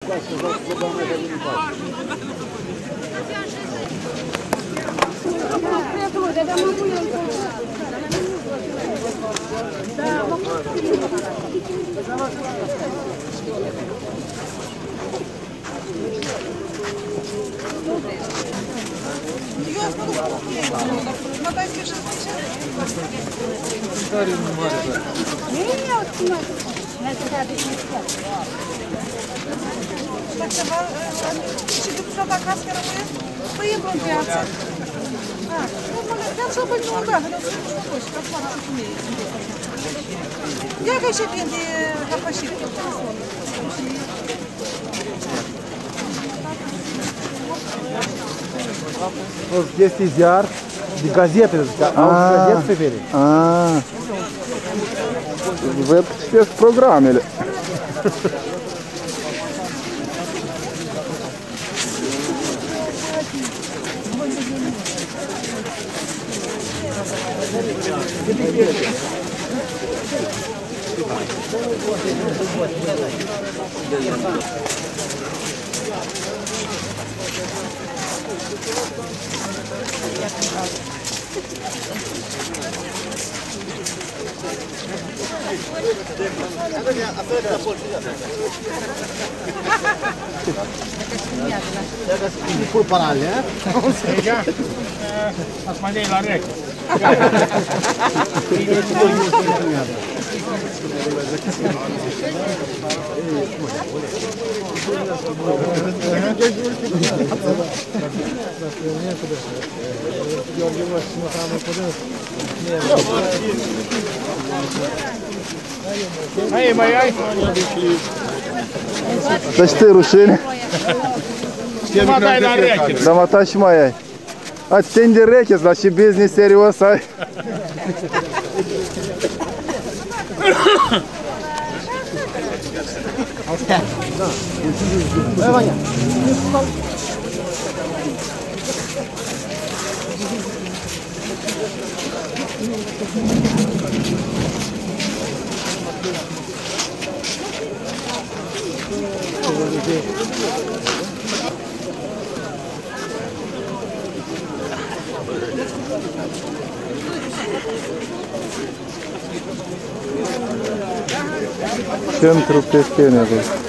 Și tu s-o fac cască rămâne? Păi e vreo viață. Chiar s-o fac nu, da, nu știu cum și ca să fac cum e. Ia că și vinde capășit. Este ziar de gazete, au gazete pe vere. Văd că citesc programele. Pur paralel, Ați mai dai la reche. Hai, mai ai? Să știi rușine. Mă dai la reche. Dar mă ta și mai ai. Ați țin de reches, dar și business serios ai. Centru Pestenelui.